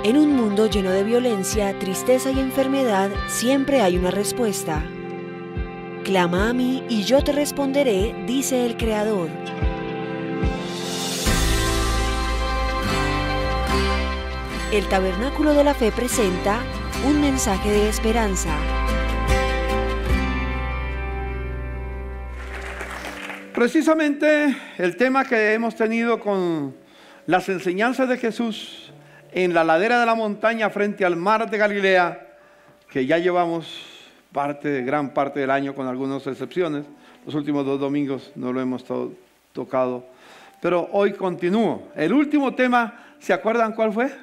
En un mundo lleno de violencia, tristeza y enfermedad, siempre hay una respuesta. Clama a mí y yo te responderé, dice el Creador. El Tabernáculo de la Fe presenta un mensaje de esperanza. Precisamente el tema que hemos tenido con las enseñanzas de Jesús en la ladera de la montaña frente al mar de Galilea, que ya llevamos gran parte del año con algunas excepciones. Los últimos 2 domingos no lo hemos tocado, pero hoy continúo. El último tema, ¿se acuerdan cuál fue?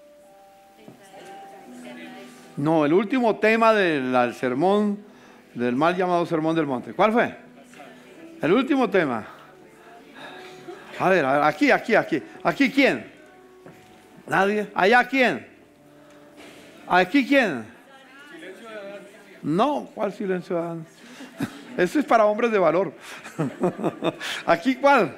No, el último tema del sermón, del mal llamado Sermón del Monte. ¿Cuál fue? El último tema. A ver, aquí. ¿Aquí quién? Nadie. ¿Allá quién? ¿Aquí quién? No, ¿cuál silencio de Adán? Eso es para hombres de valor. ¿Aquí cuál?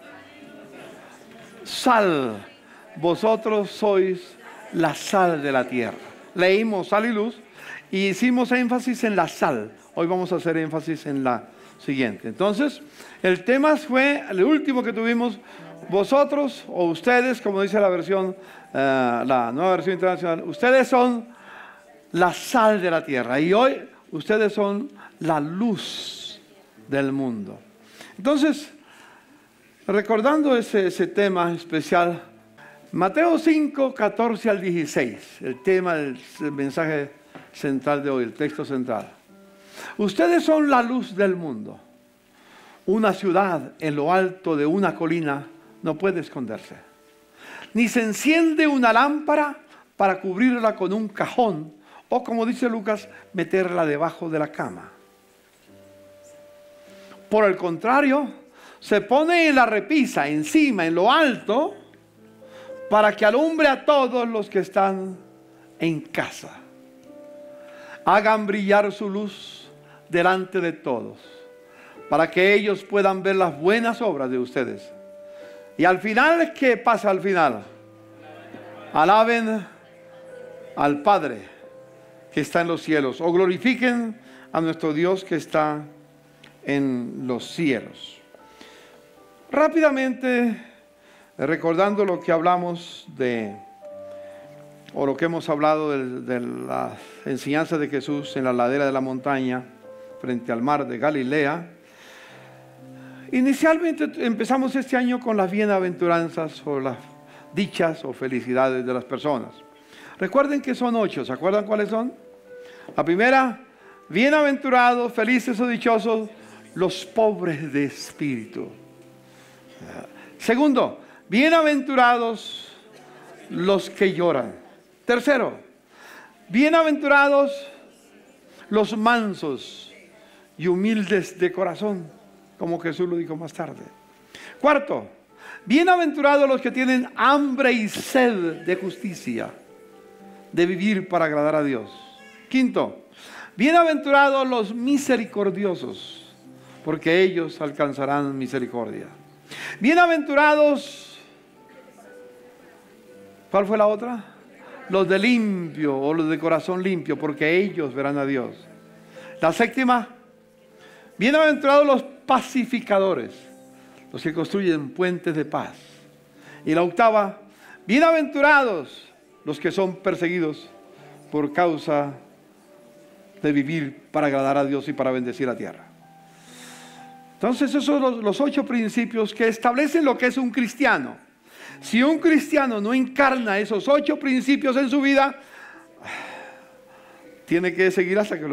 Sal. Vosotros sois la sal de la tierra. Leímos sal y luz y hicimos énfasis en la sal. Hoy vamos a hacer énfasis en la siguiente. Entonces, el tema fue el último que tuvimos. Vosotros o ustedes, como dice la versión, la nueva versión internacional, ustedes son la sal de la tierra y hoy ustedes son la luz del mundo. Entonces, recordando ese tema especial, Mateo 5, 14 al 16, el tema del mensaje central de hoy, el texto central. Ustedes son la luz del mundo. Una ciudad en lo alto de una colina no puede esconderse. Ni se enciende una lámpara para cubrirla con un cajón o, como dice Lucas, meterla debajo de la cama. Por el contrario, se pone en la repisa, encima, en lo alto, para que alumbre a todos los que están en casa. Hagan brillar su luz delante de todos, para que ellos puedan ver las buenas obras de ustedes. Y al final, ¿qué pasa al final? Alaben al Padre que está en los cielos, o glorifiquen a nuestro Dios que está en los cielos. Rápidamente, recordando lo que hablamos o lo que hemos hablado de las enseñanzas de Jesús en la ladera de la montaña, frente al mar de Galilea. Inicialmente empezamos este año con las bienaventuranzas o las dichas o felicidades de las personas. Recuerden que son 8, ¿se acuerdan cuáles son? La primera, bienaventurados, felices o dichosos los pobres de espíritu. Segundo, bienaventurados los que lloran. Tercero, bienaventurados los mansos y humildes de corazón, como Jesús lo dijo más tarde. Cuarto, bienaventurados los que tienen hambre y sed de justicia, de vivir para agradar a Dios. Quinto, bienaventurados los misericordiosos, porque ellos alcanzarán misericordia. Bienaventurados, ¿cuál fue la otra? Los de limpio o los de corazón limpio, porque ellos verán a Dios. La séptima, bienaventurados los pacificadores, los que construyen puentes de paz. Y la octava, bienaventurados los que son perseguidos por causa de vivir para agradar a Dios y para bendecir la tierra. Entonces esos son los 8 principios que establecen lo que es un cristiano. Si un cristiano no encarna esos 8 principios en su vida, tiene que seguir hasta que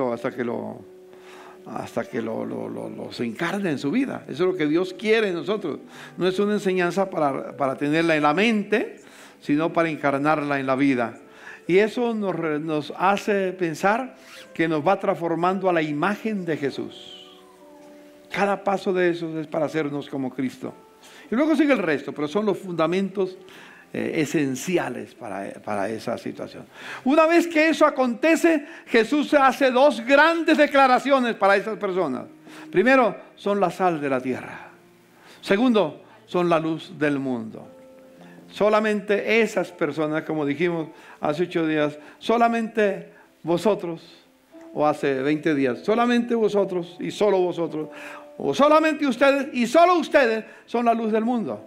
se encarne en su vida. Eso es lo que Dios quiere en nosotros. No es una enseñanza para tenerla en la mente, sino para encarnarla en la vida. Y eso nos hace pensar que nos va transformando a la imagen de Jesús. Cada paso de eso es para hacernos como Cristo. Y luego sigue el resto, pero son los fundamentos esenciales para esa situación. Una vez que eso acontece, Jesús hace 2 grandes declaraciones para esas personas. Primero, son la sal de la tierra. Segundo, son la luz del mundo. Solamente esas personas, como dijimos hace 8 días, solamente vosotros, o hace 20 días, solamente vosotros y solo vosotros, o solamente ustedes y solo ustedes son la luz del mundo.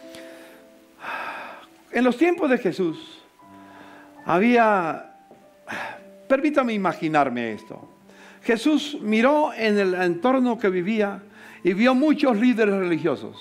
En los tiempos de Jesús había, permítame imaginarme esto. Jesús miró en el entorno que vivía y vio muchos líderes religiosos.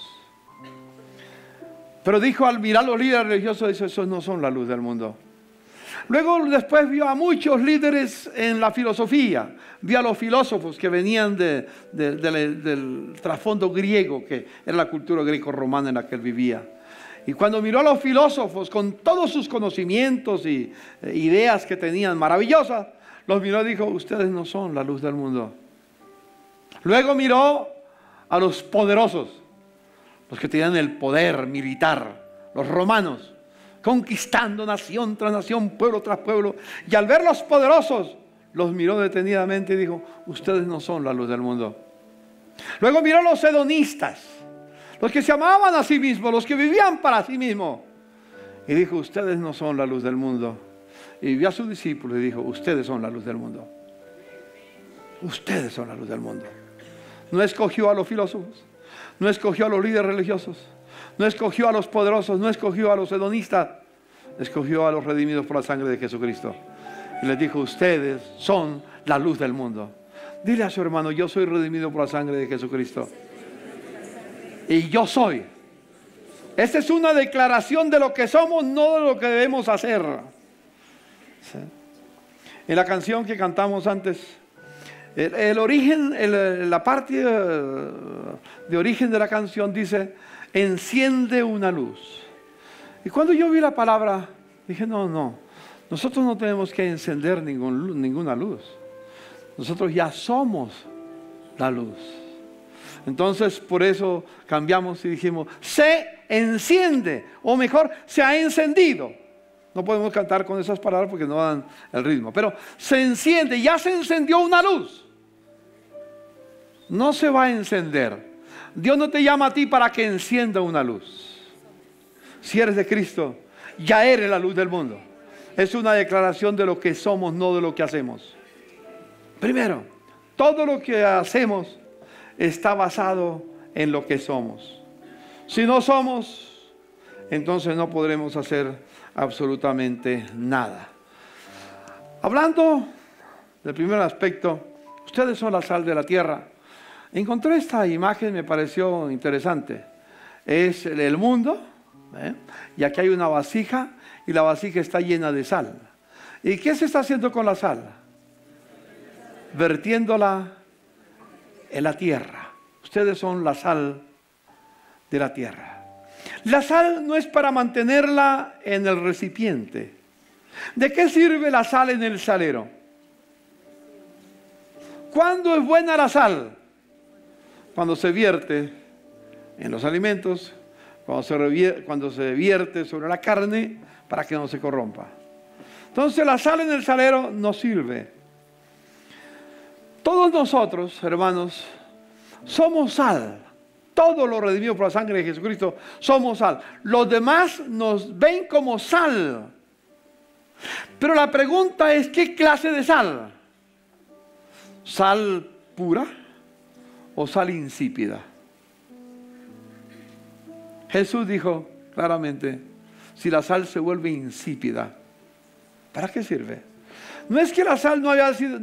Pero dijo, al mirar los líderes religiosos, dice, esos no son la luz del mundo. Luego después vio a muchos líderes en la filosofía, vio a los filósofos que venían del trasfondo griego, que era la cultura greco-romana en la que él vivía. Y cuando miró a los filósofos con todos sus conocimientos y ideas que tenían maravillosas, los miró y dijo, ustedes no son la luz del mundo. Luego miró a los poderosos, los que tenían el poder militar, los romanos, conquistando nación tras nación, pueblo tras pueblo. Y al ver los poderosos, los miró detenidamente y dijo, ustedes no son la luz del mundo. Luego miró a los hedonistas, los que se amaban a sí mismos, los que vivían para sí mismos. Y dijo, ustedes no son la luz del mundo. Y vio a sus discípulos y dijo, ustedes son la luz del mundo. Ustedes son la luz del mundo. No escogió a los filósofos, no escogió a los líderes religiosos, no escogió a los poderosos, no escogió a los hedonistas, escogió a los redimidos por la sangre de Jesucristo. Y les dijo, ustedes son la luz del mundo. Dile a su hermano, yo soy redimido por la sangre de Jesucristo. Y yo soy. Esta es una declaración de lo que somos, no de lo que debemos hacer. ¿Sí? En la canción que cantamos antes, el origen, la parte de origen de la canción dice, enciende una luz. Y cuando yo vi la palabra, dije, no, nosotros no tenemos que encender ninguna luz. Nosotros ya somos la luz. Entonces, por eso cambiamos y dijimos, se enciende, o mejor, se ha encendido. No podemos cantar con esas palabras porque no dan el ritmo, pero se enciende, ya se encendió una luz. No se va a encender. Dios no te llama a ti para que encienda una luz. Si eres de Cristo, ya eres la luz del mundo. Es una declaración de lo que somos, no de lo que hacemos. Primero, todo lo que hacemos está basado en lo que somos. Si no somos, entonces no podremos hacer absolutamente nada. Hablando del primer aspecto, ustedes son la sal de la tierra. Encontré esta imagen, me pareció interesante. Es el mundo, y aquí hay una vasija, y la vasija está llena de sal. ¿Y qué se está haciendo con la sal? Vertiéndola en la tierra. Ustedes son la sal de la tierra. La sal no es para mantenerla en el recipiente. ¿De qué sirve la sal en el salero? ¿Cuándo es buena la sal? Cuando se vierte en los alimentos, cuando se vierte sobre la carne para que no se corrompa. Entonces la sal en el salero no sirve. Todos nosotros, hermanos, somos sal. Todos los redimidos por la sangre de Jesucristo somos sal. Los demás nos ven como sal. Pero la pregunta es, ¿qué clase de sal? ¿Sal pura o sal insípida? Jesús dijo claramente, si la sal se vuelve insípida, ¿para qué sirve? No es que la sal no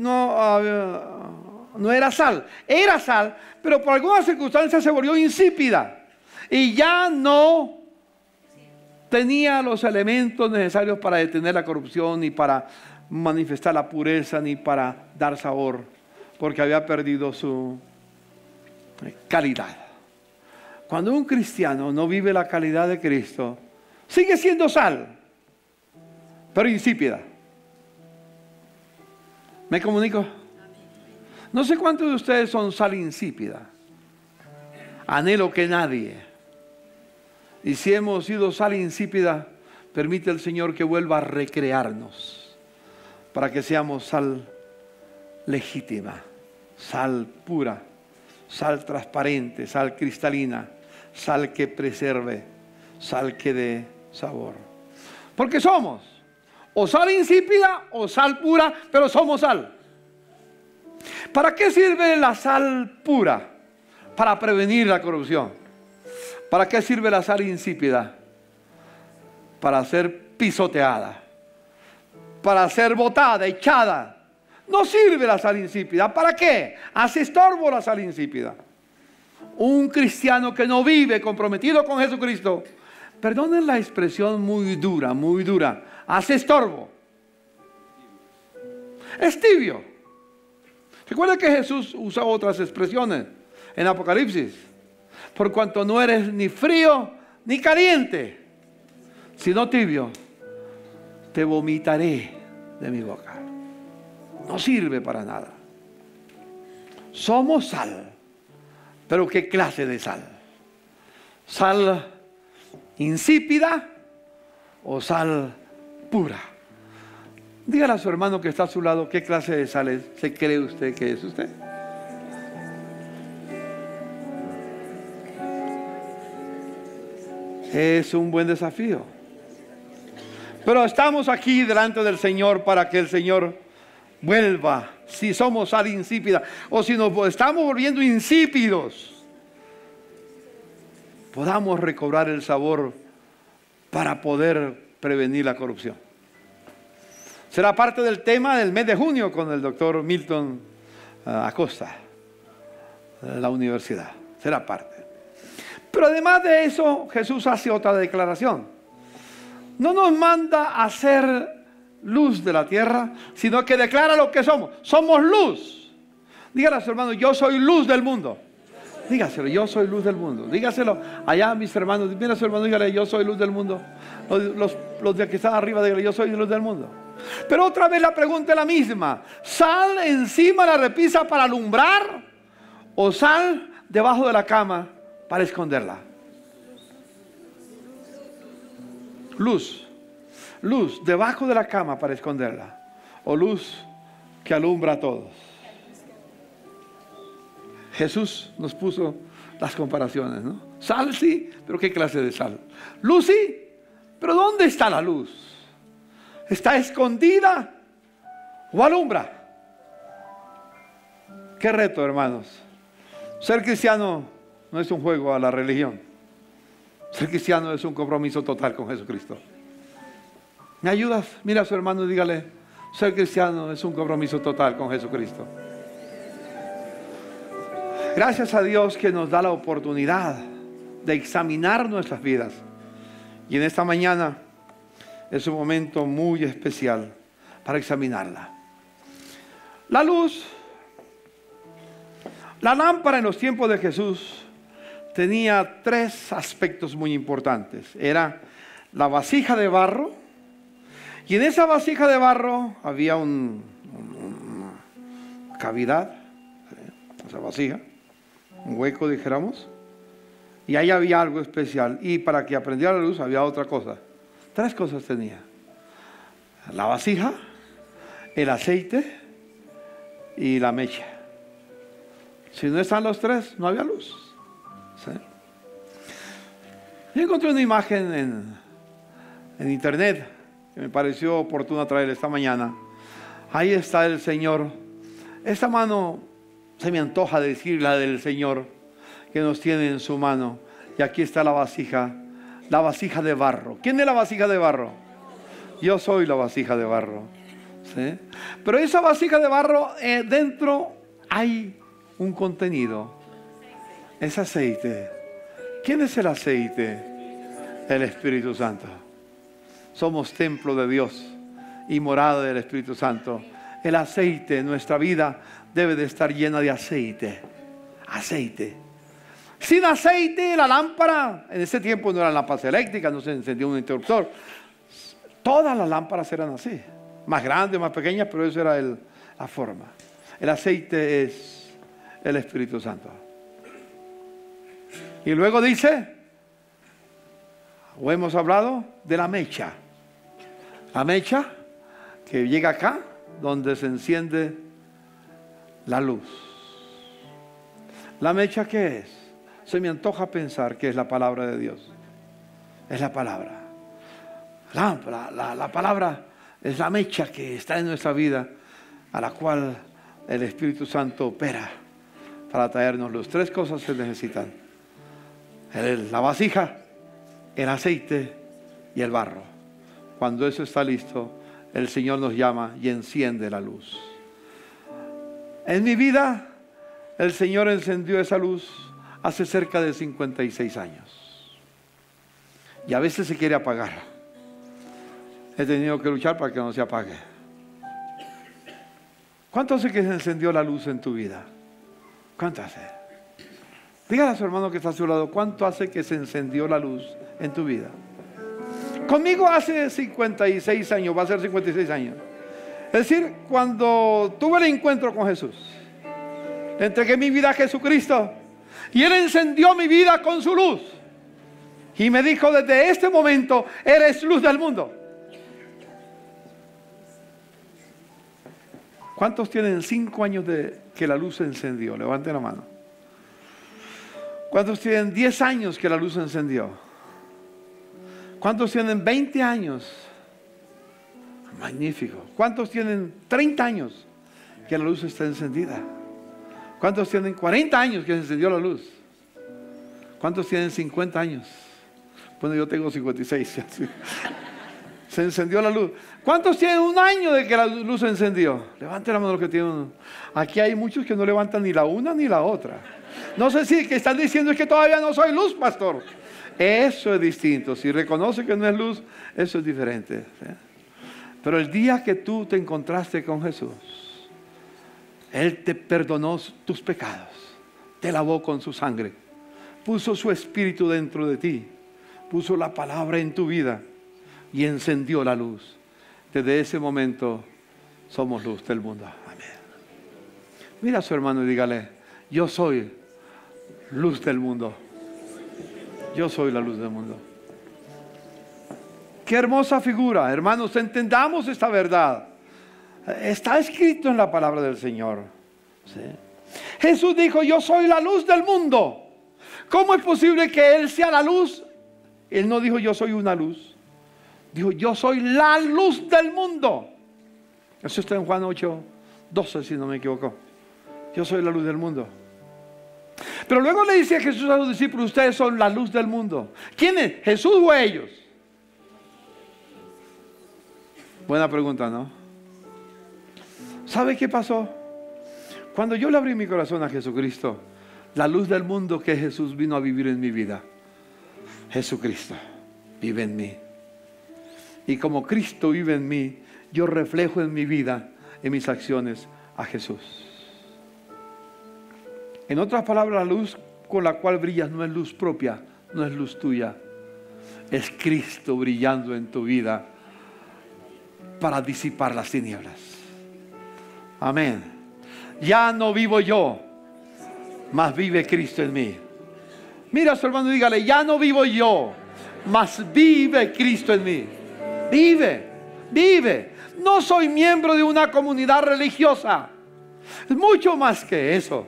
era sal, era sal, pero por alguna circunstancia se volvió insípida y ya no tenía los elementos necesarios para detener la corrupción, ni para manifestar la pureza, ni para dar sabor, porque había perdido su calidad. Cuando un cristiano no vive la calidad de Cristo, sigue siendo sal, pero insípida. ¿Me comunico? No sé cuántos de ustedes son sal insípida. Anhelo que nadie. Y si hemos sido sal insípida, permite el Señor que vuelva a recrearnos para que seamos sal legítima, sal pura, sal transparente, sal cristalina, sal que preserve, sal que dé sabor. Porque somos o sal insípida o sal pura, pero somos sal. ¿Para qué sirve la sal pura? Para prevenir la corrupción. ¿Para qué sirve la sal insípida? Para ser pisoteada, para ser botada, echada. No sirve la sal insípida. ¿Para qué? Hace estorbo la sal insípida. Un cristiano que no vive comprometido con Jesucristo, perdonen la expresión muy dura, hace estorbo. Es tibio. Recuerda que Jesús usa otras expresiones en Apocalipsis. Por cuanto no eres ni frío ni caliente, sino tibio, te vomitaré de mi boca. No sirve para nada. Somos sal. Pero ¿qué clase de sal? ¿Sal insípida o sal pura? Dígale a su hermano que está a su lado, ¿qué clase de sal se cree usted que es usted? Es un buen desafío. Pero estamos aquí delante del Señor para que el Señor vuelva. Si somos sal insípida o si nos estamos volviendo insípidos, podamos recobrar el sabor para poder prevenir la corrupción. Será parte del tema del mes de junio con el doctor Milton Acosta de la universidad. Será parte. Pero además de eso, Jesús hace otra declaración. No nos manda a ser luz de la tierra, sino que declara lo que somos. Somos luz. Dígale a su hermano, yo soy luz del mundo. Dígaselo, yo soy luz del mundo. Dígaselo allá a mis hermanos. Mira a su hermano, dígale, yo soy luz del mundo. Los de que están arriba, dígale, yo soy luz del mundo. Pero otra vez la pregunta es la misma. ¿Sal encima de la repisa para alumbrar? ¿O sal debajo de la cama para esconderla? Luz. Luz debajo de la cama para esconderla. O luz que alumbra a todos. Jesús nos puso las comparaciones, ¿no? Sal sí, pero ¿qué clase de sal? Luz sí, pero ¿dónde está la luz? ¿Está escondida o alumbra? Qué reto, hermanos. Ser cristiano no es un juego a la religión. Ser cristiano es un compromiso total con Jesucristo. ¿Me ayudas? Mira a su hermano y dígale, ser cristiano es un compromiso total con Jesucristo. Gracias a Dios que nos da la oportunidad de examinar nuestras vidas. Y en esta mañana es un momento muy especial para examinarla. La luz, la lámpara en los tiempos de Jesús tenía tres aspectos muy importantes. Era la vasija de barro, y en esa vasija de barro había una cavidad, esa vasija, un hueco, dijéramos, y ahí había algo especial. Y para que aprendiera la luz había otra cosa. Tres cosas tenía: la vasija, el aceite y la mecha. Si no están los tres, no había luz. ¿Sí? Yo encontré una imagen en internet que me pareció oportuna traer esta mañana. Ahí está el Señor. Esta mano se me antoja decir la del Señor que nos tiene en su mano. Y aquí está la vasija de barro. ¿Quién es la vasija de barro? Yo soy la vasija de barro. ¿Sí? Pero esa vasija de barro, dentro hay un contenido. Es aceite. ¿Quién es el aceite? El Espíritu Santo. Somos templo de Dios y morada del Espíritu Santo. El aceite, nuestra vida debe de estar llena de aceite. Aceite. Sin aceite, la lámpara, en ese tiempo no eran lámparas eléctricas, no se encendía un interruptor. Todas las lámparas eran así, más grandes, más pequeñas, pero esa era la forma. El aceite es el Espíritu Santo. Y luego dice, o hemos hablado de la mecha. La mecha que llega acá, donde se enciende la luz. ¿La mecha qué es? Se me antoja pensar que es la palabra de Dios. Es la palabra. lámpara. La palabra es la mecha que está en nuestra vida, a la cual el Espíritu Santo opera para traernos luz. 3 cosas se necesitan: la vasija, el aceite y el barro. Cuando eso está listo, el Señor nos llama y enciende la luz. En mi vida, el Señor encendió esa luz hace cerca de 56 años. Y a veces se quiere apagar. He tenido que luchar para que no se apague. ¿Cuánto hace que se encendió la luz en tu vida? ¿Cuánto hace? Dígale a su hermano que está a su lado, ¿cuánto hace que se encendió la luz en tu vida? Conmigo hace 56 años, va a ser 56 años. Es decir, cuando tuve el encuentro con Jesús, le entregué mi vida a Jesucristo y Él encendió mi vida con su luz. Y me dijo, desde este momento, eres luz del mundo. ¿Cuántos tienen 5 años de que la luz se encendió? Levanten la mano. ¿Cuántos tienen 10 años que la luz se encendió? ¿Cuántos tienen 20 años? Magnífico. ¿Cuántos tienen 30 años que la luz está encendida? ¿Cuántos tienen 40 años que se encendió la luz? ¿Cuántos tienen 50 años? Bueno, yo tengo 56. Se encendió la luz. ¿Cuántos tienen 1 año de que la luz se encendió? Levanten la mano los que tienen 1. Aquí hay muchos que no levantan ni la una ni la otra. No sé si que están diciendo es que todavía no soy luz, pastor. Eso es distinto. Si reconoce que no es luz, eso es diferente. ¿Sí? Pero el día que tú te encontraste con Jesús, Él te perdonó tus pecados, te lavó con su sangre, puso su espíritu dentro de ti, puso la palabra en tu vida y encendió la luz. Desde ese momento somos luz del mundo. Amén. Mira a su hermano y dígale, yo soy luz del mundo. Yo soy la luz del mundo. Qué hermosa figura, hermanos, entendamos esta verdad. Está escrito en la palabra del Señor. ¿Sí? Jesús dijo, yo soy la luz del mundo. ¿Cómo es posible que Él sea la luz? Él no dijo, yo soy una luz. Dijo, yo soy la luz del mundo. Eso está en Juan 8:12, si no me equivoco. Yo soy la luz del mundo. Pero luego le dice a Jesús a los discípulos, ustedes son la luz del mundo. ¿Quién es? ¿Jesús o ellos? Buena pregunta, ¿no? ¿Sabe qué pasó? Cuando yo le abrí mi corazón a Jesucristo, la luz del mundo que Jesús vino a vivir en mi vida, Jesucristo vive en mí. Y como Cristo vive en mí, yo reflejo en mi vida, en mis acciones, a Jesús. En otras palabras, la luz con la cual brillas no es luz propia, no es luz tuya. Es Cristo brillando en tu vida para disipar las tinieblas. Amén. Ya no vivo yo, mas vive Cristo en mí. Mira a su hermano y dígale, ya no vivo yo, mas vive Cristo en mí. Vive, vive. No soy miembro de una comunidad religiosa. Es mucho más que eso.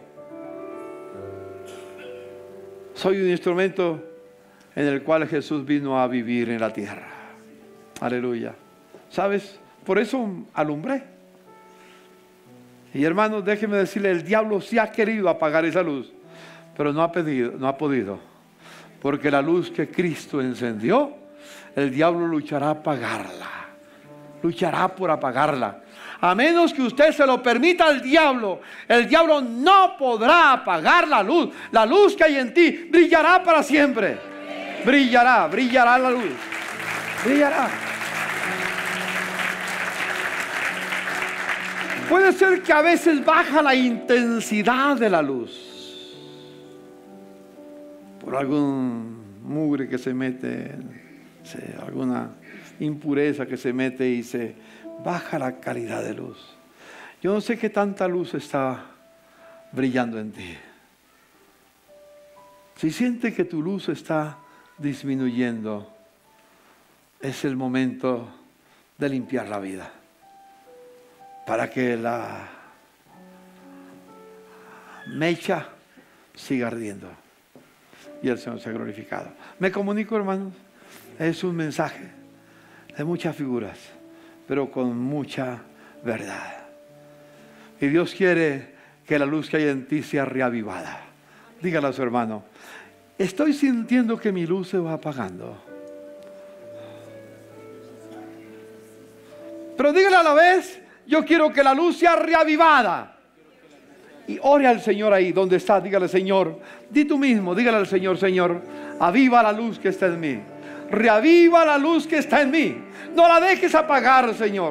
Soy un instrumento en el cual Jesús vino a vivir en la tierra. Aleluya. ¿Sabes? Por eso alumbré. Y hermanos, déjenme decirle, el diablo sí ha querido apagar esa luz, pero no ha podido. Porque la luz que Cristo encendió, el diablo luchará a apagarla. Luchará por apagarla. A menos que usted se lo permita al diablo, el diablo no podrá apagar la luz. La luz que hay en ti brillará para siempre. Brillará, brillará la luz. Brillará. Puede ser que a veces baja la intensidad de la luz por algún mugre que se mete, alguna impureza que se mete y se baja la calidad de luz. Yo no sé qué tanta luz está brillando en ti. Si siente que tu luz está disminuyendo, es el momento de limpiar la vida, para que la mecha siga ardiendo y el Señor sea glorificado. Me comunico, hermanos, es un mensaje. de muchas figuras, pero con mucha verdad. Y Dios quiere que la luz que hay en ti sea reavivada. Dígale a su hermano: estoy sintiendo que mi luz se va apagando. Pero dígale a la vez: yo quiero que la luz sea reavivada. Y ore al Señor ahí donde está. Dígale: Señor, di tú mismo, dígale al Señor: Señor, aviva la luz que está en mí. Reaviva la luz que está en mí. No la dejes apagar, Señor.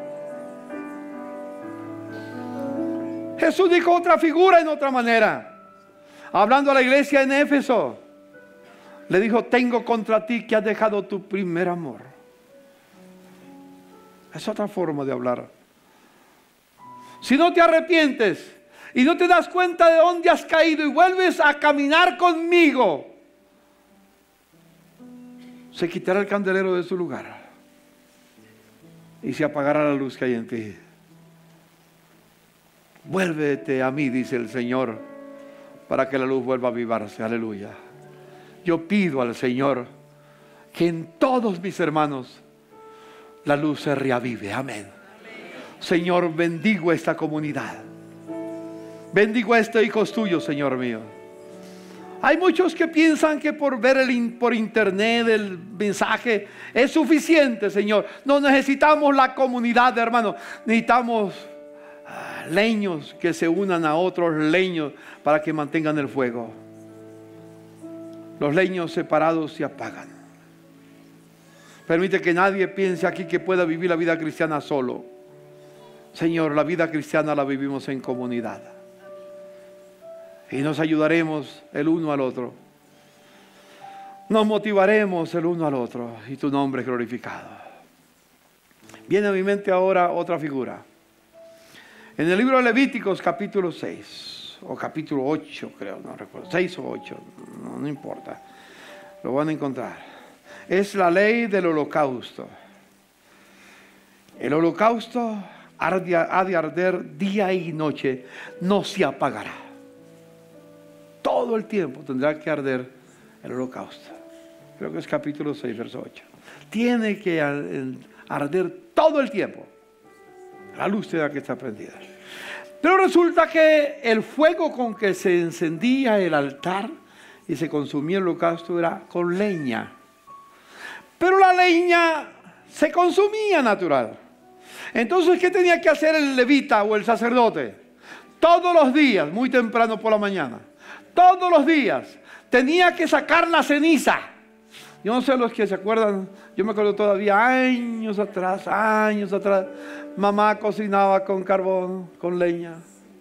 Jesús dijo otra figura en otra manera, hablando a la iglesia en Éfeso. Le dijo: tengo contra ti que has dejado tu primer amor. Es otra forma de hablar. Si no te arrepientes y no te das cuenta de dónde has caído y vuelves a caminar conmigo, se quitará el candelero de su lugar y se apagará la luz que hay en ti. Vuélvete a mí, dice el Señor, para que la luz vuelva a avivarse. Aleluya. Yo pido al Señor que en todos mis hermanos la luz se reavive. Amén. Señor, bendigo esta comunidad. Bendigo a estos hijos tuyos, Señor mío. Hay muchos que piensan que por ver por internet el mensaje es suficiente, Señor. No necesitamos la comunidad, hermanos. Necesitamos leños que se unan a otros leños para que mantengan el fuego. Los leños separados se apagan. Permite que nadie piense aquí que pueda vivir la vida cristiana solo. Señor, la vida cristiana la vivimos en comunidad. Y nos ayudaremos el uno al otro. Nos motivaremos el uno al otro. Y tu nombre es glorificado. Viene a mi mente ahora otra figura. En el libro de Levíticos capítulo 6. O capítulo 8 creo, no recuerdo. 6 o 8, no importa. Lo van a encontrar. Es la ley del holocausto. El holocausto ha de arder día y noche. No se apagará. Todo el tiempo tendrá que arder el holocausto. Creo que es capítulo 6, verso 8. Tiene que arder todo el tiempo. La luz tendrá que estar prendida. Pero resulta que el fuego con que se encendía el altar y se consumía el holocausto era con leña. Pero la leña se consumía natural. Entonces, ¿qué tenía que hacer el levita o el sacerdote? Todos los días, muy temprano por la mañana, todos los días, tenía que sacar la ceniza. Yo no sé los que se acuerdan, yo me acuerdo todavía años atrás, mamá cocinaba con carbón, con leña.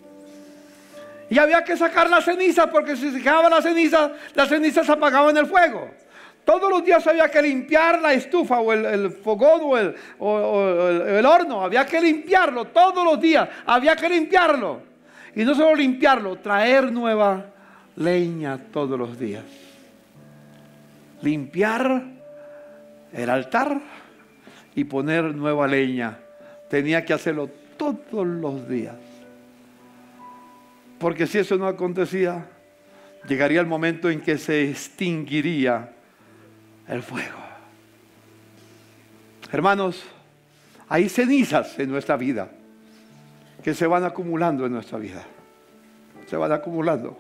Y había que sacar la ceniza, porque si se dejaba la ceniza se apagaba en el fuego. Todos los días había que limpiar la estufa o el fogón o el horno. Había que limpiarlo todos los días. Había que limpiarlo. Y no solo limpiarlo, traer nueva leña todos los días. Limpiar el altar y poner nueva leña. Tenía que hacerlo todos los días. Porque si eso no acontecía, llegaría el momento en que se extinguiría el fuego. Hermanos, hay cenizas en nuestra vida que se van acumulando en nuestra vida. Se van acumulando.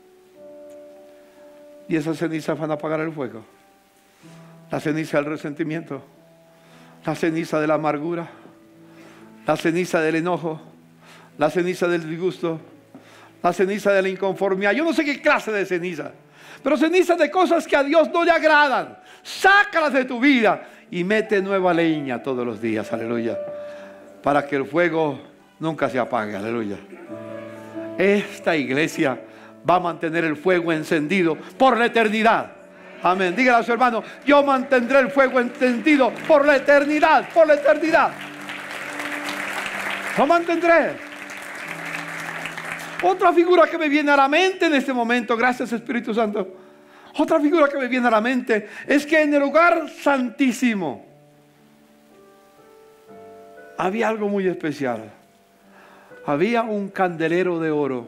Y esas cenizas van a apagar el fuego. La ceniza del resentimiento, la ceniza de la amargura, la ceniza del enojo, la ceniza del disgusto, la ceniza de la inconformidad. Yo no sé qué clase de ceniza, pero cenizas de cosas que a Dios no le agradan. Sácalas de tu vida y mete nueva leña todos los días, aleluya, para que el fuego nunca se apague, aleluya. Esta iglesia va a mantener el fuego encendido por la eternidad. Amén. Dígale a su hermano: yo mantendré el fuego encendido por la eternidad, por la eternidad. Lo mantendré. Otra figura que me viene a la mente en este momento, gracias Espíritu Santo. Otra figura que me viene a la mente es que en el lugar santísimo había algo muy especial. Había un candelero de oro.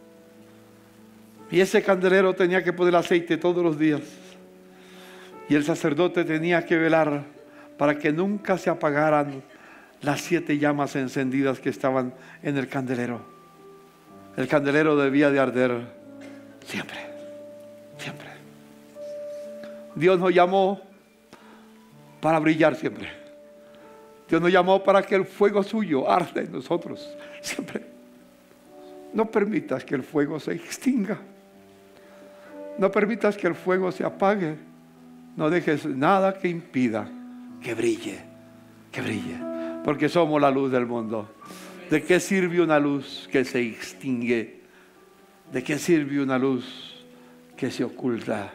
Y ese candelero tenía que poner aceite todos los días. Y el sacerdote tenía que velar para que nunca se apagaran las 7 llamas encendidas que estaban en el candelero. El candelero debía de arder siempre, siempre. Dios nos llamó para brillar siempre. Dios nos llamó para que el fuego suyo arde en nosotros siempre. No permitas que el fuego se extinga. No permitas que el fuego se apague. No dejes nada que impida que brille, que brille. Porque somos la luz del mundo. ¿De qué sirve una luz que se extingue? ¿De qué sirve una luz que se oculta?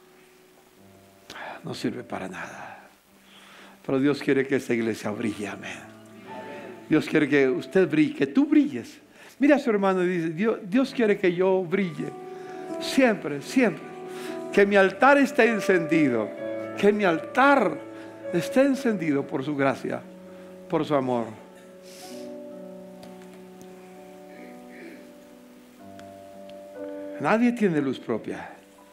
No sirve para nada. Pero Dios quiere que esta iglesia brille, amén. Dios quiere que usted brille, que tú brilles. Mira a su hermano y dice, Dios quiere que yo brille. Siempre, siempre. Que mi altar esté encendido. Que mi altar esté encendido por su gracia, por su amor. Nadie tiene luz propia.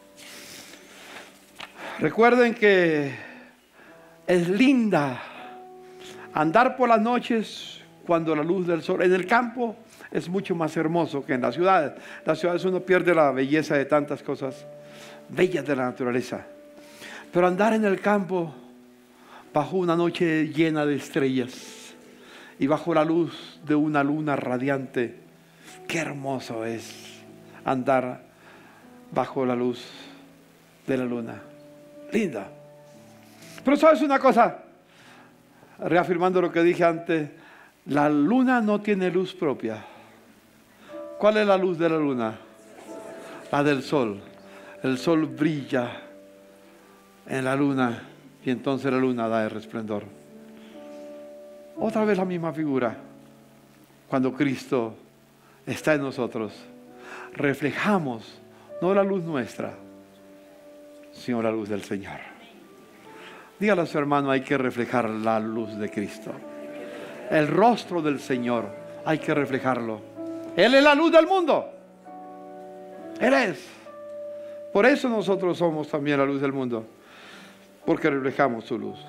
Recuerden que es linda andar por las noches cuando la luz del sol, en el campo es mucho más hermoso que en las ciudades. En las ciudades uno pierde la belleza de tantas cosas bellas de la naturaleza. Pero andar en el campo bajo una noche llena de estrellas y bajo la luz de una luna radiante, qué hermoso es andar bajo la luz de la luna. Linda. Pero ¿sabes una cosa? Reafirmando lo que dije antes, la luna no tiene luz propia. ¿Cuál es la luz de la luna? La del sol. El sol brilla en la luna y entonces la luna da el resplandor. Otra vez la misma figura. Cuando Cristo está en nosotros, reflejamos no la luz nuestra, sino la luz del Señor. Dígale a su hermano, hay que reflejar la luz de Cristo. El rostro del Señor, hay que reflejarlo. Él es la luz del mundo. Él es. Por eso nosotros somos también la luz del mundo, porque reflejamos su luz.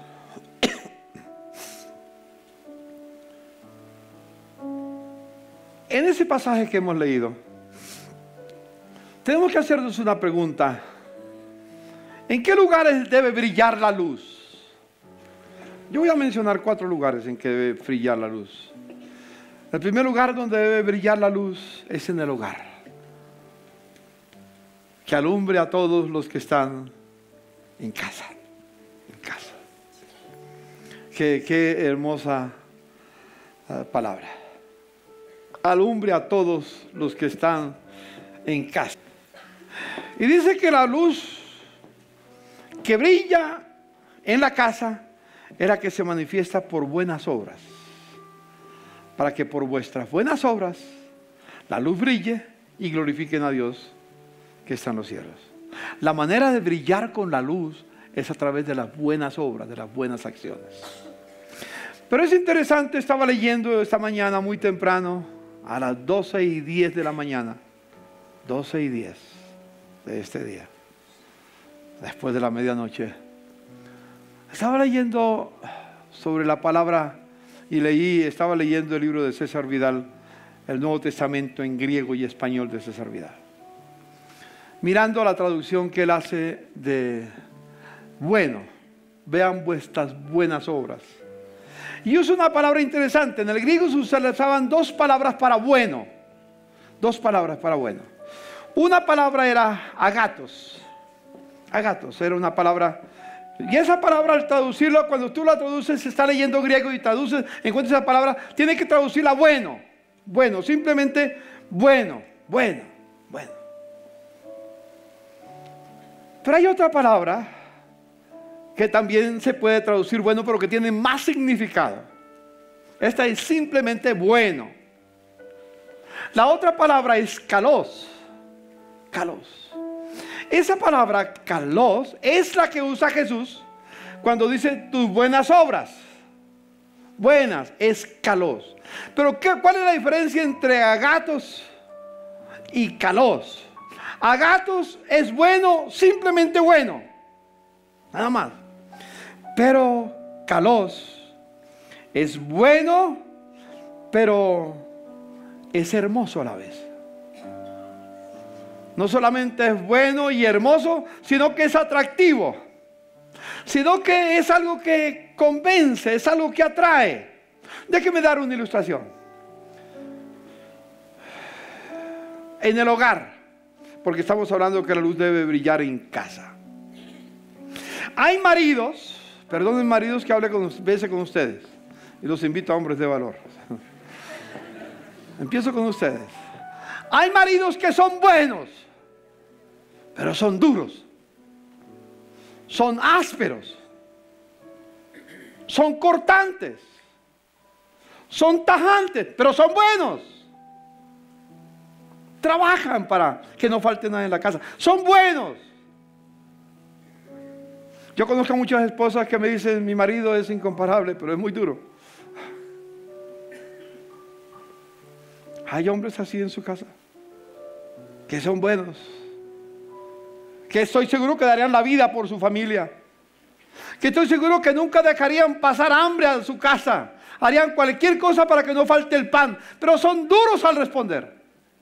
En ese pasaje que hemos leído, tenemos que hacernos una pregunta. ¿En qué lugares debe brillar la luz? Yo voy a mencionar 4 lugares en que debe brillar la luz. El primer lugar donde debe brillar la luz es en el hogar. Que alumbre a todos los que están en casa. En casa. Qué hermosa palabra. Alumbre a todos los que están en casa. Y dice que la luz que brilla en la casa es la que se manifiesta por buenas obras. Para que por vuestras buenas obras la luz brille y glorifiquen a Dios que está en los cielos. La manera de brillar con la luz es a través de las buenas obras, de las buenas acciones. Pero es interesante, estaba leyendo esta mañana muy temprano, a las 12:10 de la mañana, 12:10 de este día, después de la medianoche, estaba leyendo sobre la palabra y estaba leyendo el libro de César Vidal, el Nuevo Testamento en griego y español de César Vidal. Mirando la traducción que él hace de bueno, vean vuestras buenas obras. Y usa una palabra interesante. En el griego se usaban 2 palabras para bueno. 2 palabras para bueno. Una palabra era agatos. Agatos era una palabra. Y esa palabra al traducirlo, cuando tú la traduces, se está leyendo griego y traduces, encuentras esa palabra, tiene que traducirla bueno. Bueno, simplemente bueno, bueno, bueno. Pero hay otra palabra que también se puede traducir bueno, pero que tiene más significado. Esta es simplemente bueno. La otra palabra es kalos. Kalos. Esa palabra kalos es la que usa Jesús cuando dice tus buenas obras. Buenas es kalos. Pero ¿cuál es la diferencia entre agatos y kalos? Agatos es bueno, simplemente bueno. Nada más. Pero Kalos es bueno, pero es hermoso a la vez. No solamente es bueno y hermoso, sino que es atractivo, sino que es algo que convence, es algo que atrae. Déjeme dar una ilustración. En el hogar, porque estamos hablando que la luz debe brillar en casa. Hay maridos, perdonen maridos que hable veces con ustedes, y los invito a hombres de valor. Empiezo con ustedes. Hay maridos que son buenos, pero son duros, son ásperos, son cortantes, son tajantes, pero son buenos. Trabajan para que no falte nada en la casa. Son buenos. Yo conozco a muchas esposas que me dicen, mi marido es incomparable, pero es muy duro. Hay hombres así en su casa, que son buenos, que estoy seguro que darían la vida por su familia, que estoy seguro que nunca dejarían pasar hambre a su casa, harían cualquier cosa para que no falte el pan, pero son duros al responder.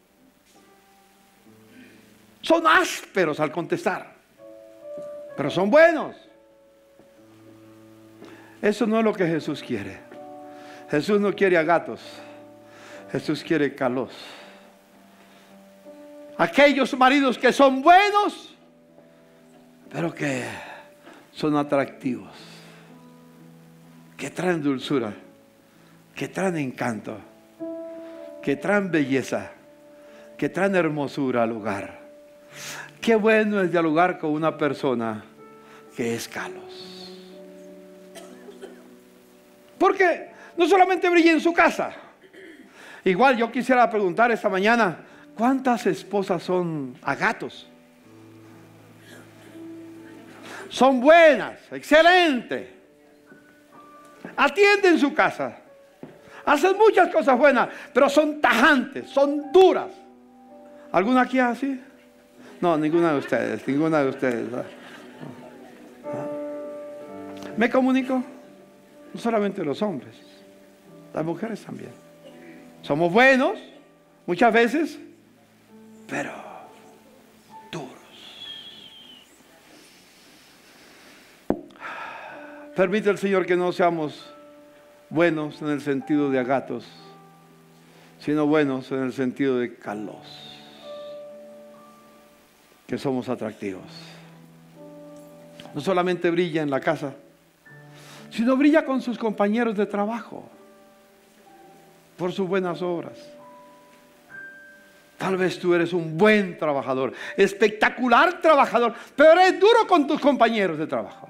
Son ásperos al contestar, pero son buenos. Eso no es lo que Jesús quiere. Jesús no quiere a gatos, Jesús quiere Kalos. Aquellos maridos que son buenos, pero que son atractivos, que traen dulzura, que traen encanto, que traen belleza, que traen hermosura al hogar. Qué bueno es dialogar con una persona que es Kalos. Porque no solamente brilla en su casa. Igual yo quisiera preguntar esta mañana, ¿cuántas esposas son agatos? Son buenas, excelentes. Atienden su casa. Hacen muchas cosas buenas, pero son tajantes, son duras. ¿Alguna aquí así? No, ninguna de ustedes, ninguna de ustedes. ¿Me comunico? No solamente los hombres, las mujeres también. Somos buenos, muchas veces, pero duros. Permite el Señor que no seamos buenos en el sentido de agatos, sino buenos en el sentido de Kalos. Que somos atractivos. No solamente brilla en la casa, sino brilla con sus compañeros de trabajo, por sus buenas obras. Tal vez tú eres un buen trabajador, espectacular trabajador, pero eres duro con tus compañeros de trabajo.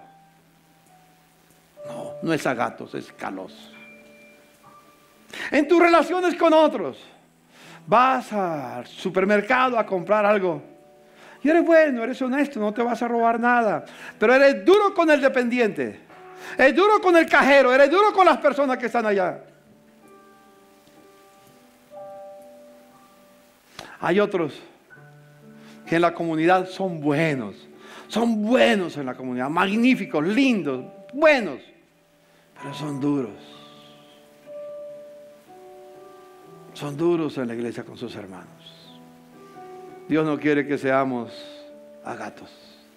No, no es agatos, es Kalos. En tus relaciones con otros, vas al supermercado a comprar algo. Y eres bueno, eres honesto, no te vas a robar nada. Pero eres duro con el dependiente. Eres duro con el cajero. Eres duro con las personas que están allá. Hay otros que en la comunidad son buenos. Son buenos en la comunidad. Magníficos, lindos, buenos. Pero son duros. Son duros en la iglesia con sus hermanos. Dios no quiere que seamos agatos,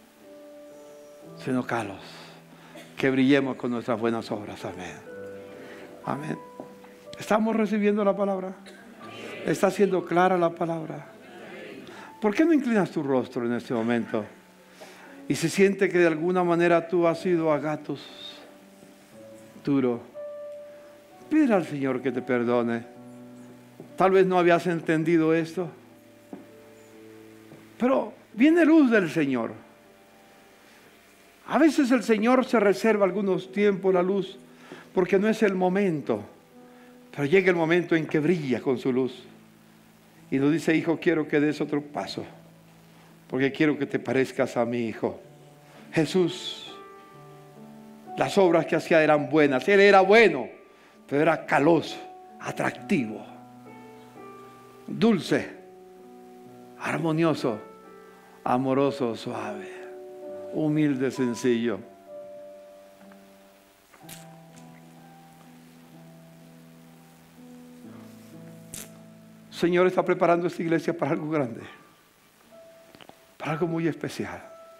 sino Kalos, que brillemos con nuestras buenas obras. Amén. Amén. ¿Estamos recibiendo la palabra? ¿Está siendo clara la palabra? ¿Por qué no inclinas tu rostro en este momento? Y se siente que de alguna manera tú has sido agatos, duro. Pide al Señor que te perdone. Tal vez no habías entendido esto. Pero viene luz del Señor. A veces el Señor se reserva algunos tiempos la luz porque no es el momento. Pero llega el momento en que brilla con su luz. Y nos dice, hijo, quiero que des otro paso. Porque quiero que te parezcas a mi hijo. Jesús, las obras que hacía eran buenas. Él era bueno, pero era Kalos, atractivo, dulce, armonioso, amoroso, suave, humilde, sencillo. Señor está preparando esta iglesia para algo grande, para algo muy especial,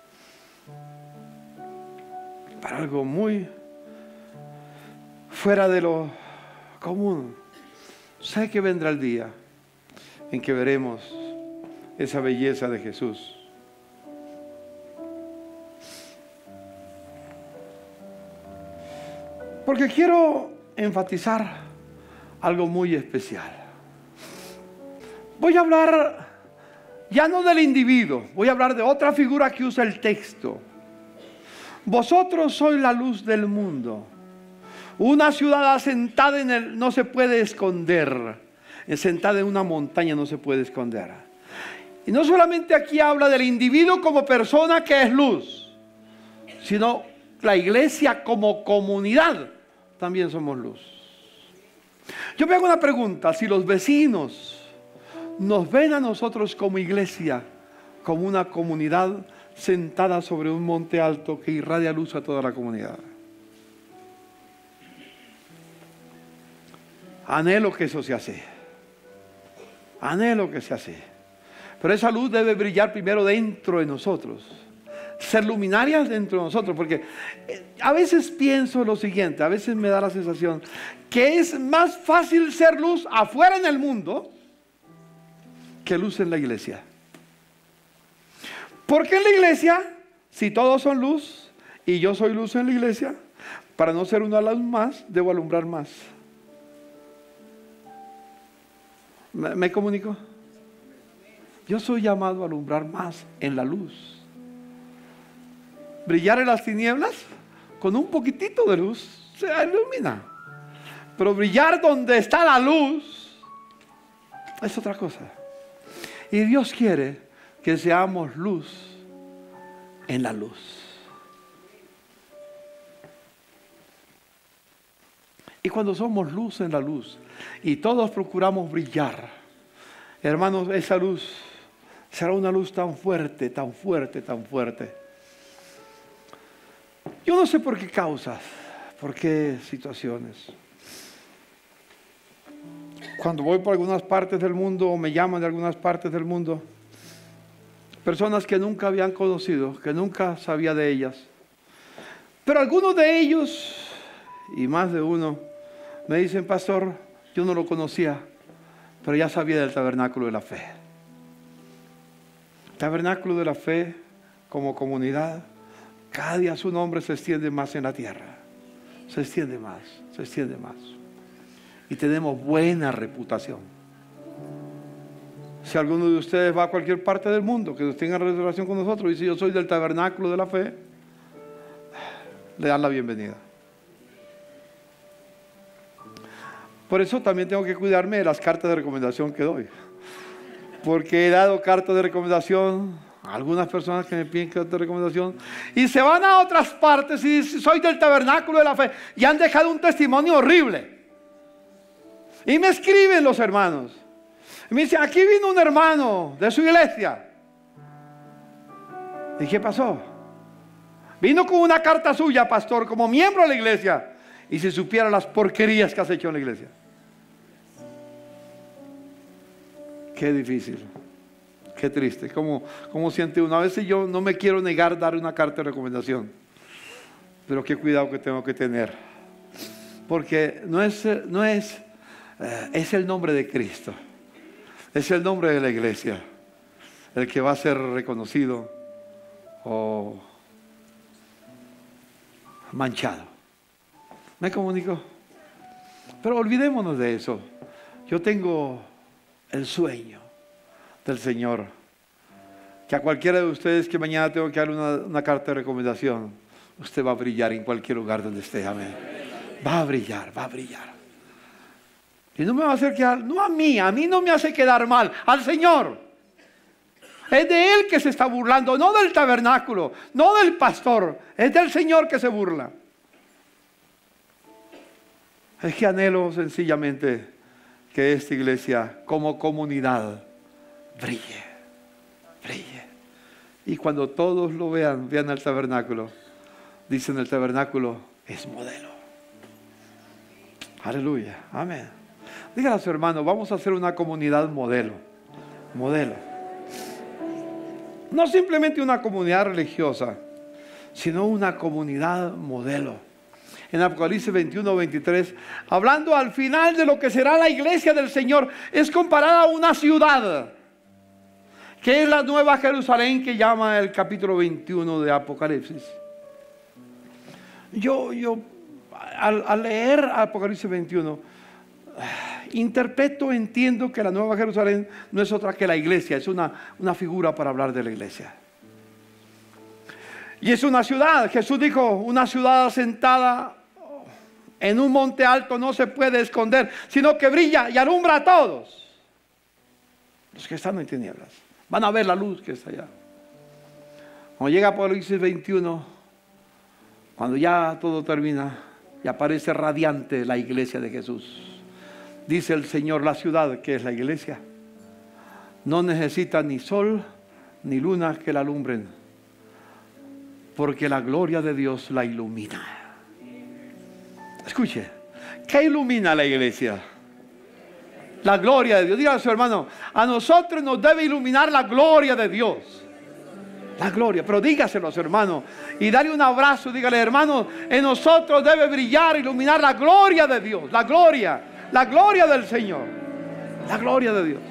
para algo muy fuera de lo común. Sé que vendrá el día en que veremos esa belleza de Jesús. Porque quiero enfatizar algo muy especial. Voy a hablar ya no del individuo, voy a hablar de otra figura que usa el texto. Vosotros sois la luz del mundo. Una ciudad asentada en él no se puede esconder. Sentada en una montaña no se puede esconder. Y no solamente aquí habla del individuo como persona que es luz, sino la iglesia como comunidad también somos luz. Yo me hago una pregunta: si los vecinos nos ven a nosotros como iglesia, como una comunidad sentada sobre un monte alto que irradia luz a toda la comunidad. Anhelo que eso se hace. Anhelo que se hace. Pero esa luz debe brillar primero dentro de nosotros. Ser luminarias dentro de nosotros. Porque a veces pienso lo siguiente, a veces me da la sensación que es más fácil ser luz afuera en el mundo que luz en la iglesia. Porque en la iglesia, si todos son luz y yo soy luz en la iglesia, para no ser una luz más, debo alumbrar más. ¿Me comunico? Yo soy llamado a alumbrar más en la luz. Brillar en las tinieblas, con un poquitito de luz se ilumina. Pero brillar donde está la luz es otra cosa. Y Dios quiere que seamos luz en la luz. Y cuando somos luz en la luz y todos procuramos brillar, hermanos, esa luz será una luz tan fuerte, tan fuerte, tan fuerte. Yo no sé por qué causas, por qué situaciones. Cuando voy por algunas partes del mundo o me llaman de algunas partes del mundo, personas que nunca habían conocido, que nunca sabía de ellas. Pero algunos de ellos, y más de uno, me dicen: pastor, yo no lo conocía, pero ya sabía del tabernáculo de la fe. Tabernáculo de la fe como comunidad, cada día su nombre se extiende más en la tierra. Se extiende más, se extiende más. Y tenemos buena reputación. Si alguno de ustedes va a cualquier parte del mundo que tenga relación con nosotros y dice: yo soy del tabernáculo de la fe, le dan la bienvenida. Por eso también tengo que cuidarme de las cartas de recomendación que doy. Porque he dado cartas de recomendación a algunas personas que me piden cartas de recomendación y se van a otras partes y dicen: soy del tabernáculo de la fe, y han dejado un testimonio horrible. Y me escriben los hermanos y me dicen: aquí vino un hermano de su iglesia. ¿Y qué pasó? Vino con una carta suya, pastor, como miembro de la iglesia, y si supiera las porquerías que has hecho en la iglesia. Qué difícil, qué triste. ¿Cómo siente uno? A veces yo no me quiero negar a dar una carta de recomendación, pero qué cuidado que tengo que tener, porque es el nombre de Cristo, es el nombre de la iglesia el que va a ser reconocido o manchado. ¿Me comunico? Pero olvidémonos de eso. Yo tengo el sueño del Señor, que a cualquiera de ustedes que mañana tengo que darle una carta de recomendación, usted va a brillar en cualquier lugar donde esté. Amén. Va a brillar, va a brillar. Y no me va a hacer quedar, no a mí no me hace quedar mal, al Señor. Es de Él que se está burlando, no del tabernáculo, no del pastor, es del Señor que se burla. Es que anhelo sencillamente que esta iglesia como comunidad brille, brille. Y cuando todos lo vean el tabernáculo, dicen: el tabernáculo es modelo. Aleluya, amén. Dígale a su hermano, vamos a hacer una comunidad modelo. Modelo. No simplemente una comunidad religiosa, sino una comunidad modelo. En Apocalipsis 21, 23, hablando al final de lo que será la iglesia del Señor, es comparada a una ciudad, que es la Nueva Jerusalén, que llama el capítulo 21 de Apocalipsis. Yo al leer Apocalipsis 21, interpreto, entiendo que la Nueva Jerusalén no es otra que la iglesia, es una figura para hablar de la iglesia. Y es una ciudad, Jesús dijo, una ciudad asentada en un monte alto no se puede esconder, sino que brilla y alumbra a todos los que están en tinieblas. Van a ver la luz que está allá. Cuando llega Apocalipsis 21, cuando ya todo termina y aparece radiante la iglesia de Jesús, dice el Señor, la ciudad que es la iglesia no necesita ni sol ni luna que la alumbren, porque la gloria de Dios la ilumina. Escuche, ¿qué ilumina la iglesia? La gloria de Dios. Dígale a su hermano, a nosotros nos debe iluminar la gloria de Dios. La gloria, pero dígaselo a su hermano y dale un abrazo, dígale, hermano, en nosotros debe brillar, iluminar la gloria de Dios, la gloria del Señor, la gloria de Dios.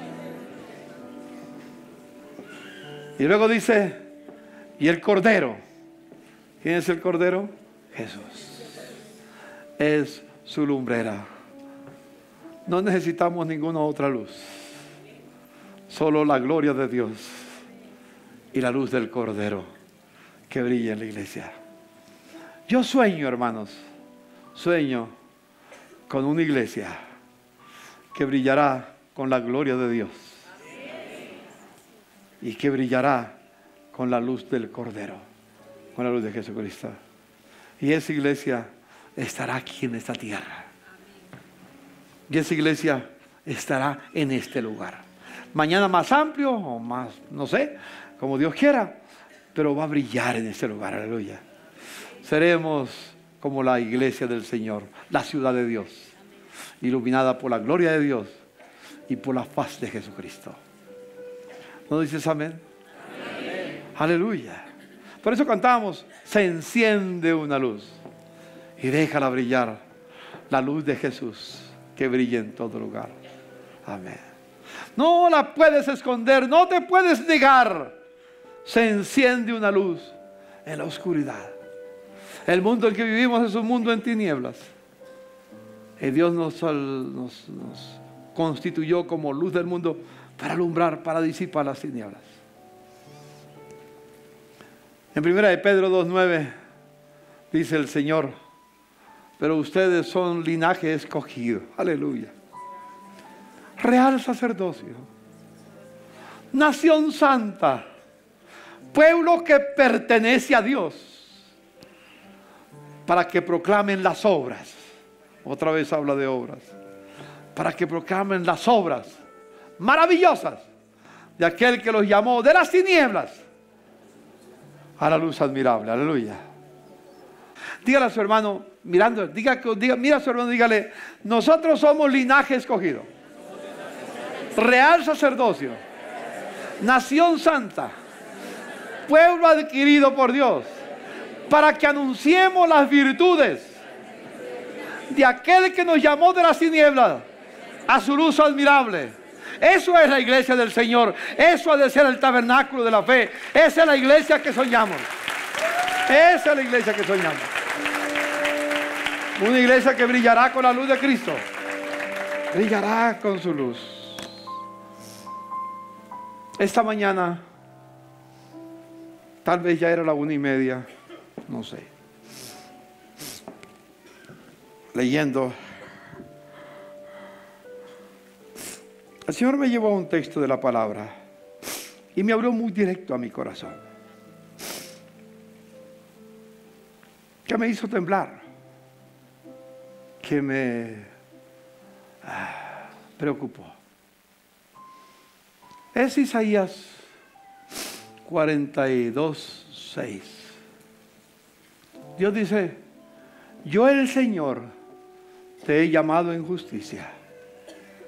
Y luego dice, y el Cordero. ¿Quién es el Cordero? Jesús. Es su lumbrera. No necesitamos ninguna otra luz, solo la gloria de Dios y la luz del Cordero que brilla en la iglesia. Yo sueño, hermanos, sueño con una iglesia que brillará con la gloria de Dios y que brillará con la luz del Cordero, con la luz de Jesucristo. Y esa iglesia estará aquí en esta tierra. Y esa iglesia estará en este lugar. Mañana más amplio o más, no sé, como Dios quiera, pero va a brillar en este lugar. Aleluya. Seremos como la iglesia del Señor, la ciudad de Dios, iluminada por la gloria de Dios y por la faz de Jesucristo. ¿No dices amén? Amén. Aleluya. Por eso cantamos, se enciende una luz y déjala brillar, la luz de Jesús que brille en todo lugar. Amén. No la puedes esconder, no te puedes negar. Se enciende una luz en la oscuridad. El mundo en que vivimos es un mundo en tinieblas. Y Dios nos constituyó como luz del mundo para alumbrar, para disipar las tinieblas. En 1 de Pedro 2:9 dice el Señor, pero ustedes son linaje escogido, aleluya, real sacerdocio, nación santa, pueblo que pertenece a Dios, para que proclamen las obras. Otra vez habla de obras. Para que proclamen las obras maravillosas de aquel que los llamó de las tinieblas a la luz admirable. Aleluya. Dígale a su hermano, mira a su hermano, dígale, nosotros somos linaje escogido, real sacerdocio, nación santa, pueblo adquirido por Dios, para que anunciemos las virtudes de aquel que nos llamó de las tinieblas a su luz admirable. Eso es la iglesia del Señor. Eso ha de ser el tabernáculo de la fe. Esa es la iglesia que soñamos. Esa es la iglesia que soñamos. Una iglesia que brillará con la luz de Cristo. Brillará con su luz. Esta mañana, tal vez ya era la 1:30, no sé, leyendo, el Señor me llevó a un texto de la palabra y me habló muy directo a mi corazón, que me hizo temblar, que me preocupó. Es Isaías 42:6. Dios dice, yo el Señor te he llamado en justicia,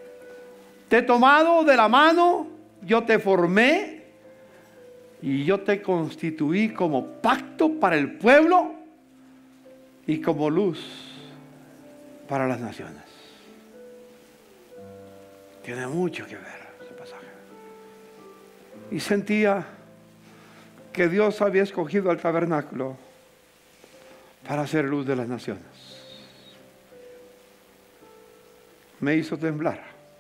Te he tomado de la mano, yo te formé y yo te constituí como pacto para el pueblo y como luz para las naciones. Tiene mucho que ver ese pasaje. Y sentía que Dios había escogido al tabernáculo para hacer luz de las naciones. Me hizo temblar.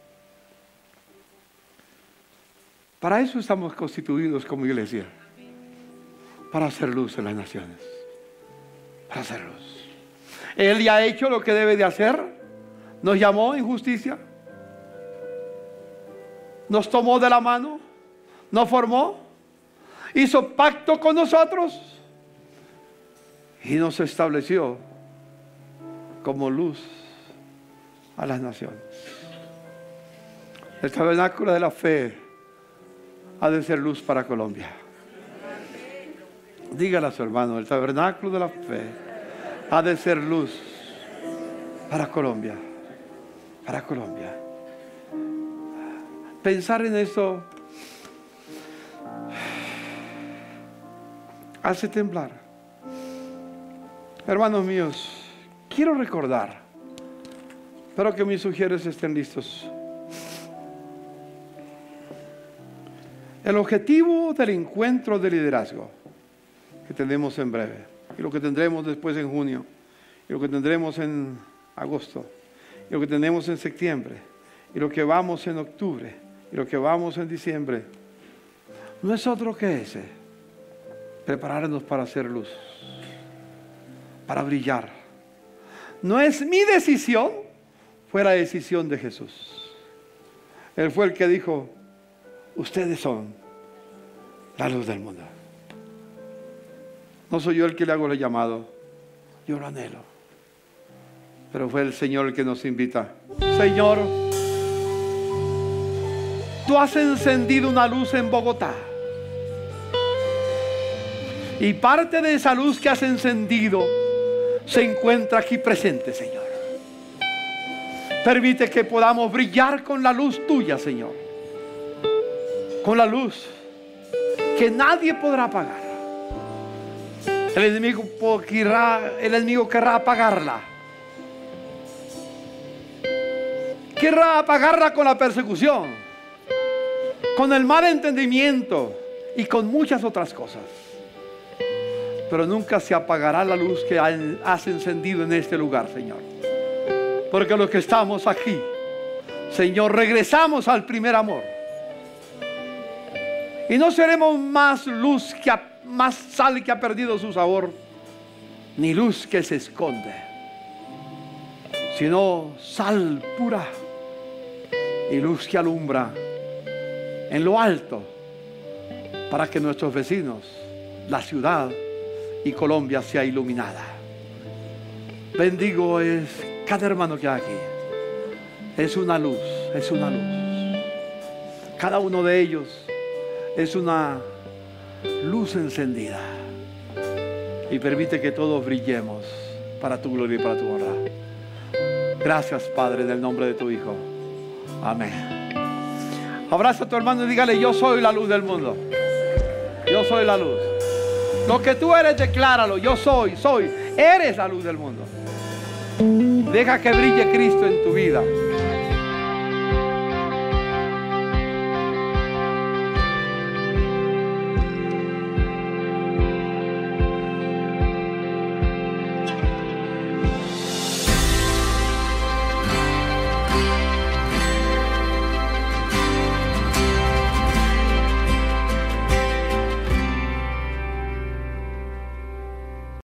Para eso estamos constituidos como iglesia, para hacer luz en las naciones, para hacer luz. Él ya ha hecho lo que debe de hacer, nos llamó en justicia, nos tomó de la mano, nos formó, hizo pacto con nosotros y nos estableció como luz a las naciones. El tabernáculo de la fe ha de ser luz para Colombia. Dígale a su hermano, el tabernáculo de la fe ha de ser luz para Colombia. Para Colombia. Pensar en esto hace temblar. Hermanos míos, quiero recordar, espero que mis sugieres estén listos. El objetivo del encuentro de liderazgo que tenemos en breve, y lo que tendremos después en junio, y lo que tendremos en agosto, y lo que tenemos en septiembre, y lo que vamos en octubre, y lo que vamos en diciembre, no es otro que ese: prepararnos para hacer luz, para brillar. No es mi decisión, fue la decisión de Jesús. Él fue el que dijo: ustedes son la luz del mundo. No soy yo el que le hago el llamado, yo lo anhelo, pero fue el Señor el que nos invita. Señor, tú has encendido una luz en Bogotá, y parte de esa luz que has encendido se encuentra aquí presente, Señor. Permite que podamos brillar con la luz tuya, Señor, con la luz que nadie podrá apagar. El enemigo querrá apagarla. Querrá apagarla con la persecución, con el mal entendimiento y con muchas otras cosas. Pero nunca se apagará la luz que has encendido en este lugar, Señor. Porque los que estamos aquí, Señor, regresamos al primer amor. Y no seremos más luz más sal que ha perdido su sabor, ni luz que se esconde, sino sal pura y luz que alumbra en lo alto, para que nuestros vecinos, la ciudad y Colombia sea iluminada. Bendigo es cada hermano que hay aquí. Es una luz, es una luz. Cada uno de ellos es una luz encendida, y permite que todos brillemos para tu gloria y para tu honra. Gracias, Padre, en el nombre de tu Hijo. Amén. Abraza a tu hermano y dígale: yo soy la luz del mundo. Yo soy la luz. Lo que tú eres, decláralo: yo soy, eres la luz del mundo. Deja que brille Cristo en tu vida.